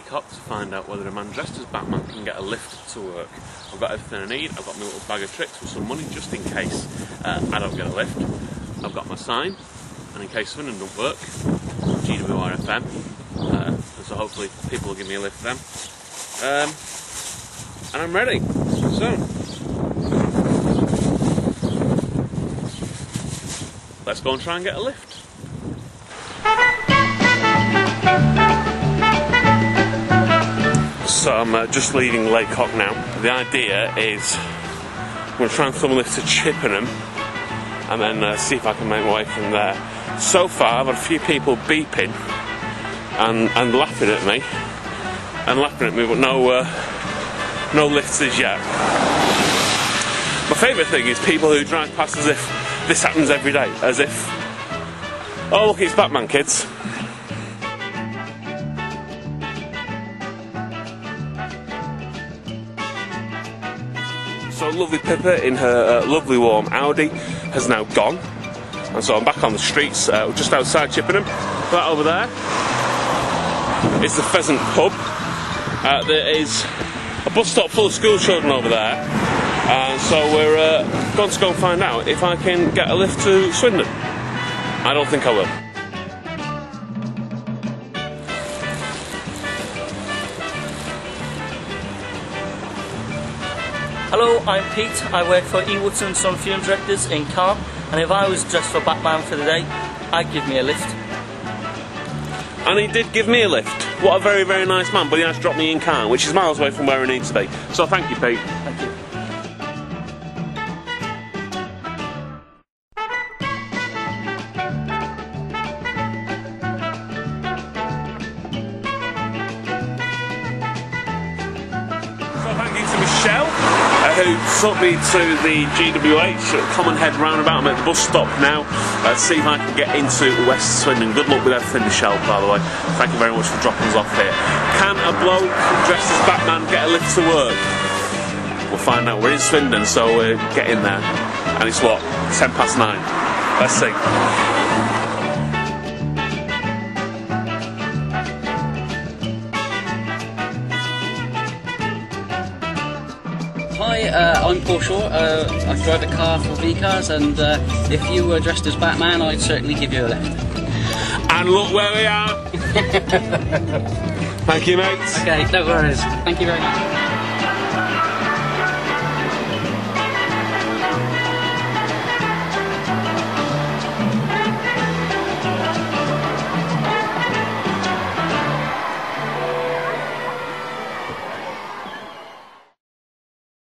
Laycock to find out whether a man dressed as Batman can get a lift to work. I've got everything I need. I've got my little bag of tricks with some money just in case I don't get a lift. I've got my sign, and in case something don't work, GWRFM, so hopefully people will give me a lift then. And I'm ready. So, let's go and try and get a lift. So I'm just leaving Laycock now. The idea is I'm going to try and film a lift to Chippenham and then see if I can make my way from there. So far I've had a few people beeping and laughing at me but no lifts as yet. My favourite thing is people who drive past as if this happens every day, as if, oh look, it's Batman, kids. So lovely Pippa in her lovely warm Audi has now gone, and so I'm back on the streets just outside Chippenham. That over there is the Pheasant Pub. There is a bus stop full of school children over there, and so we're going to go and find out if I can get a lift to Swindon. I don't think I will. Hello, I'm Pete. I work for E. Woodson & Son Film Directors in Calne, and if I was dressed for Batman for the day, I'd give me a lift. And he did give me a lift. What a very, very nice man, but he has dropped me in Calne, which is miles away from where I need to be. So thank you, Pete. Thank you. Thank you to Michelle, who took me to the GWH Common Head roundabout. I'm at the bus stop now to see if I can get into West Swindon. Good luck with everything, Michelle, by the way. Thank you very much for dropping us off here. Can a bloke dressed as Batman get a lift to work? We'll find out. We're in Swindon, so we're getting there. And it's what? 9:10. Let's see. Hi, I'm Paul Shaw. I drive a car for V-Cars, and if you were dressed as Batman, I'd certainly give you a lift. And look where we are! Thank you, mates. Okay, no worries. Thank you very much.